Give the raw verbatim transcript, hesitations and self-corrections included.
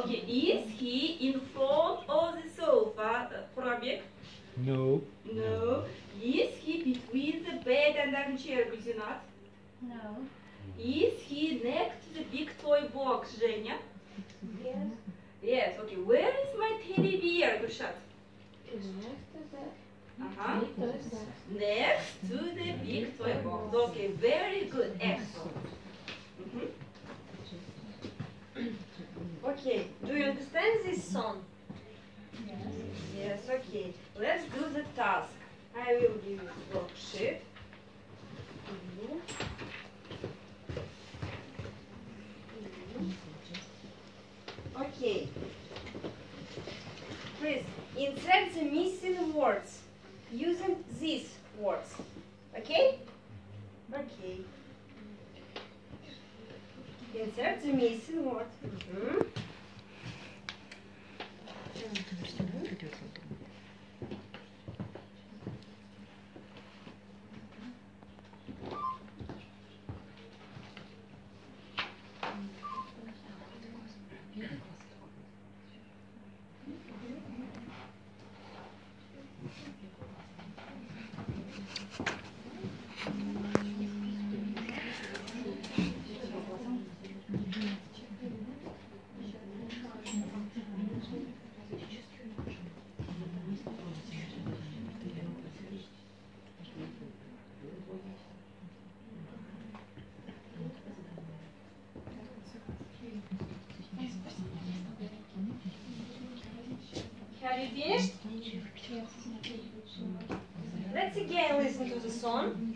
Okay, is he in front of the sofa, uh, Probek? No. No. Is he between the bed and armchair, Guzinat? No. Is he next to the big toy box, Zhenya? Yes. Yes, okay. Where is my teddy bear, Gulshat? Is next to the Uh-huh. big toy box. Next to the big toy box. Okay, very good. Excellent. Mhm. Okay, do you understand this song? Yes. Yes, okay. Let's do the task. I will give you the worksheet. Mhm. Okay. Please insert the missing words using these words. Okay? Okay. Insert the missing word. Mhm. Have you finished? Yes. Let's again listen to the song.